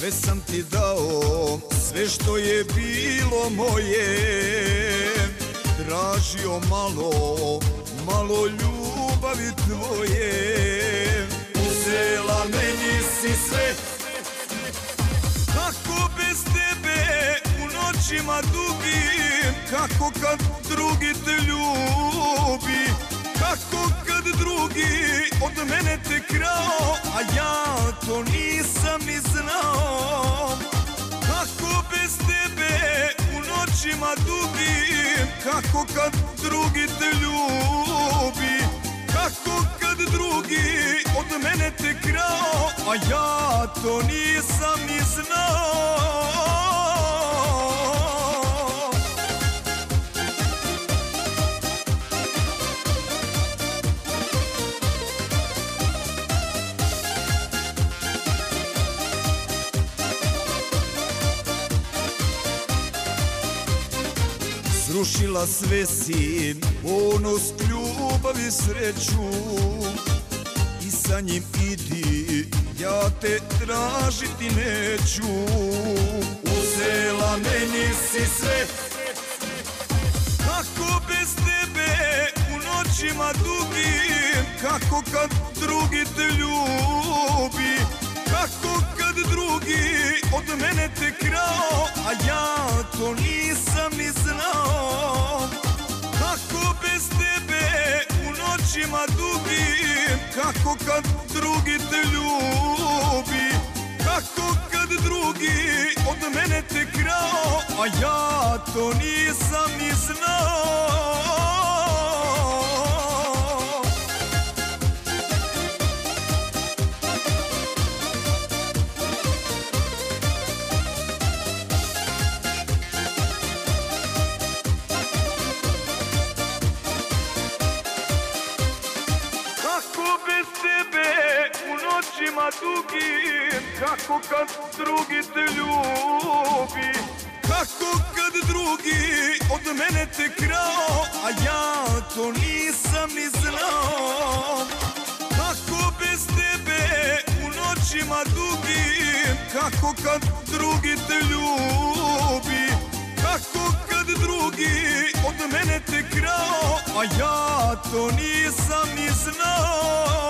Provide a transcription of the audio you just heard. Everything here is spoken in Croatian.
Sve sam ti dao, sve što je bilo moje. Tražio malo, malo ljubavi tvoje. Uzela meni si sve. Kako bez tebe u noćima dugim, kako kad drugi te ljubi, kako kad drugi od mene te krao, a ja to nisam ni znao. Kako bez tebe u noćima dugim, kako kad drugi te ljubi, kako kad drugi od mene te krao, a ja to nisam ni znao. Srušila sve si, ponos, ljubav i sreću, i sa njim idi, ja te tražiti neću. Uzela meni si sve. Kako bez tebe u noćima dugim, kako kad drugi te ljubi, kako kad drugi od mene te krao, a ja to nisam ni znao. Kako bez tebe u noćima dugim, kako kad drugi te ljubi, kako kad drugi od mene te krao, a ja to nisam ni znao. Kako bez tebe u noćima dugim, kako kad drugi te ljubi, kako kad drugi od mene te krao, a ja to nisam ni znao. Kako bez tebe u noćima dugim, kako kad drugi te ljubi, kako kad drugi od mene te krao, a ja to nisam ni znao.